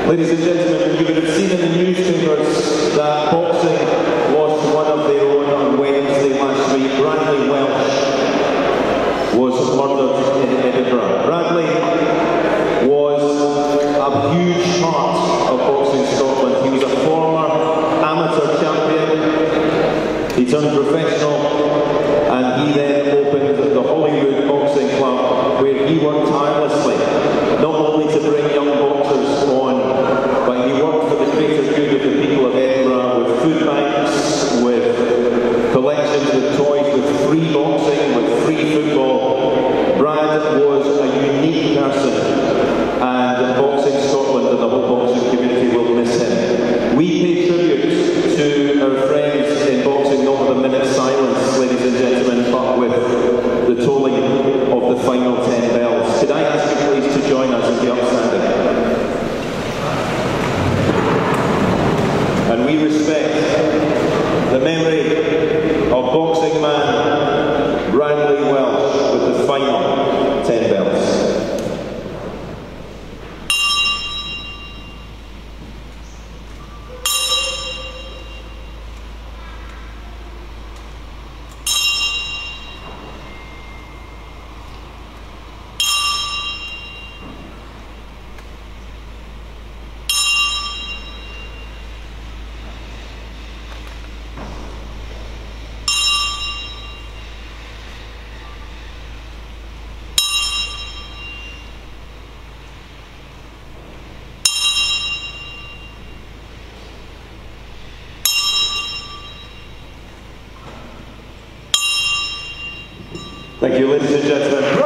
Ladies and gentlemen, you would have seen in the newspapers that boxing lost one of their own on Wednesday last week. Bradley Welsh was murdered in Edinburgh. Bradley was a huge part of Boxing Scotland. He was a former amateur champion. He turned professional, and he then opened the Hollywood Boxing Club, where he worked tirelessly, not only to bring young boxers on, but he worked for the greater good of the people of Edinburgh, with food banks, with collections, with toys, with free boxing, with free football. Brad was a unique person, and Boxing Scotland and the whole boxing community will miss him. We pay tribute to our friends in boxing, not with a minute's silence, ladies and gentlemen, but with the tolling of the final 10 bells. Could I ask you please to join us in the upstanding? And we respect the memory of boxing man Bradley Welsh with the final 10 bells. Thank you, ladies and gentlemen.